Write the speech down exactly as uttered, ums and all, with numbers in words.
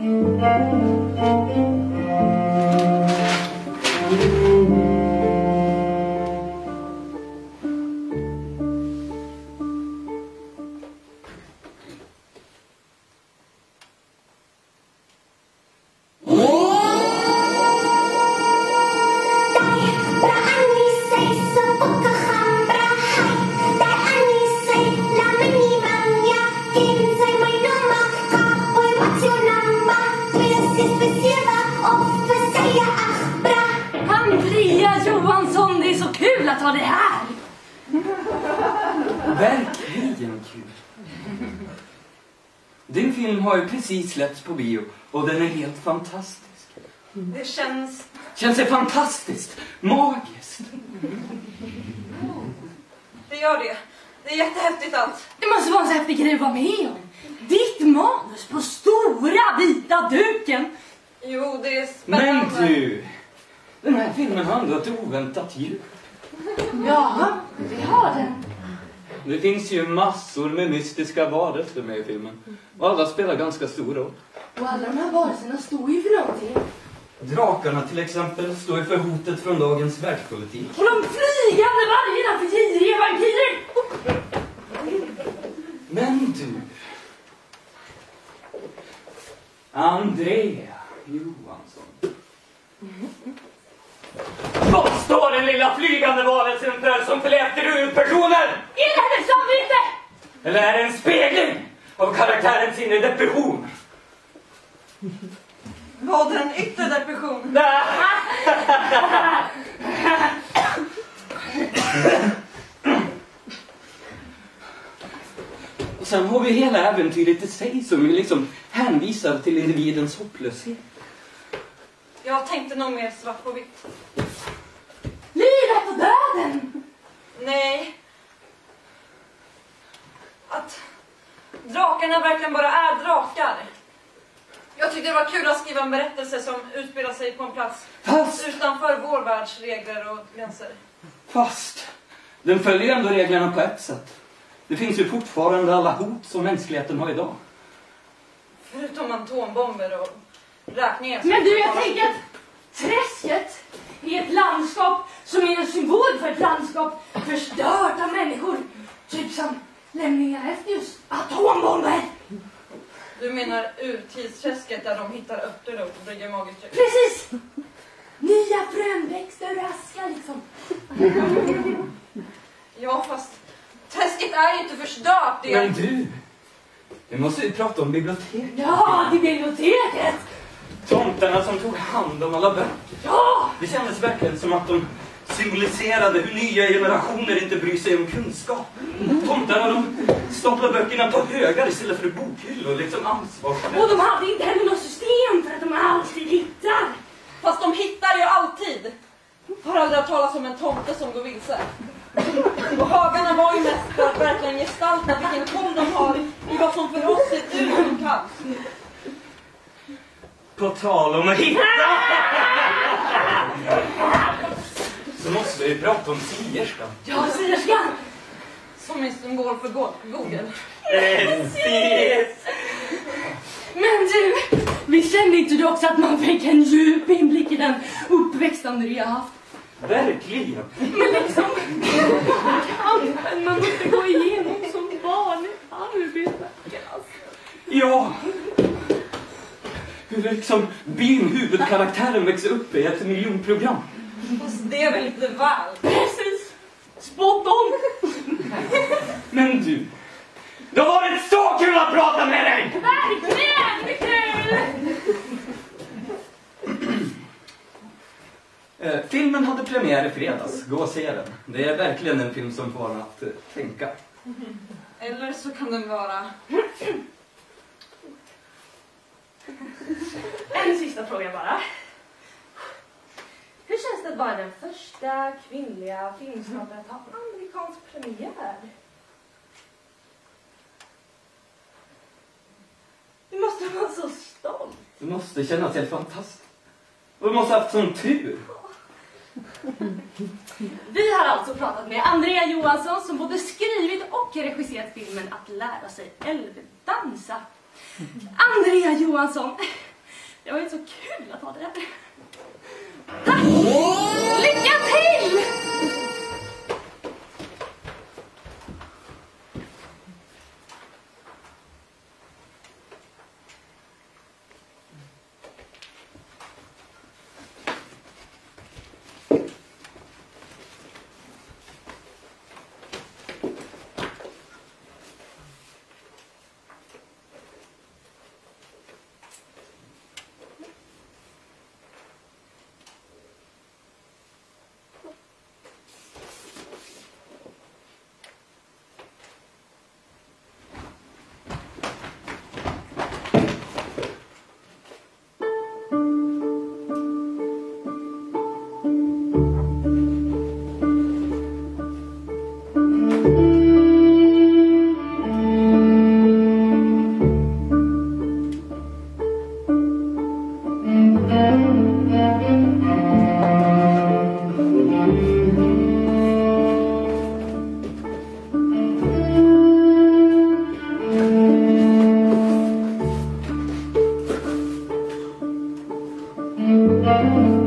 Andrea Johansson, det är så kul att ha det här! Verkligen kul. Din film har ju precis släppts på bio och den är helt fantastisk. Det känns... Känns det fantastiskt? Magiskt? Det gör det. Det är jättehäftigt allt. Det måste vara en så häftig grej att vara med om. Ditt manus på stora vita duken. Jo, det är spännande. Men du, den här filmen har ändå ett oväntat djup. Ja, det har den. Det finns ju massor med mystiska varelser med i filmen. Och alla spelar ganska stor roll. Och alla de här varelserna står ju för någonting. Drakarna till exempel står ju för hotet från dagens världspolitik. Och de flygande vargarna för giriga vankirer. Men du, Andrea Johansson. Vad står den lilla flygande varelsen för som förläter ur personer? Är det hennes samvete? Eller är det en spegling av karaktärens inre depression? Vad är en yttre depression? Och sen har vi hela äventyret i sig som är liksom hänvisar till individens hopplöshet. Jag tänkte nog mer svart på vitt. Livet och döden! Nej. Att drakarna verkligen bara är drakar. Jag tyckte det var kul att skriva en berättelse som utspelar sig på en plats Fast, utanför vår världs regler och gränser. fast, den följer ändå reglerna på ett sätt. Det finns ju fortfarande alla hot som mänskligheten har idag. Förutom atombomber och räkningar. Men du, jag tänker att träsket är ett landskap som är en symbol för ett landskap förstört av människor. Typ som lämningar efter just atombomber. Du menar urtidsträsket där de hittar örter och brygger magiskt? Precis! Nya frönväxter och aska liksom. Ja, fast träsket är ju inte förstört. Det är... Men du, vi måste ju prata om biblioteket. Ja, det är biblioteket! Tomtarna som tog hand om alla böcker. Ja! Det kändes verkligen som att de symboliserade hur nya generationer inte bryr sig om kunskap. Tomtarna, de staplar böckerna på högar istället för bokhyllor, liksom ansvar. Och de hade inte heller något system för att de alltid hittar. Fast de hittar ju alltid. Har aldrig hört talas om en tomte som går vilse. Och högarna var ju mest för att verkligen gestalta vilken koll de har i vad som för oss ser ut som kaos. På tal om att hitta så måste vi prata om sierskan. Ja, sierskan! Som är symbol för Google. Precis! Men du, vi kände inte du också att man fick en djup inblick i den uppväxten du har haft? Verkligen. Men liksom, kampen man måste gå igenom som barn i arbete. Ja. Hur liksom bin huvudkaraktären växer upp i ett miljonprogram. Fast det är väl lite väl. Precis. Spot on. Men du, det har varit så kul att prata med dig! Verkligen, det är kul! Eh, filmen hade premiär i fredags. Gå och se den. Det är verkligen en film som får en att eh, tänka. Eller så kan den vara... En sista fråga bara. Hur känns det att vara den första kvinnliga filmskaparen att ha en amerikansk premiär? Du måste vara så stolt. Det måste kännas helt fantastiskt. Och du måste ha haft sån tur. Vi har alltså pratat med Andrea Johansson som både skrivit och regisserat filmen Att lära sig älvdansa. Andrea Johansson, Det var ju så kul att ha det där. Tack! Lycka till! Mm-hmm.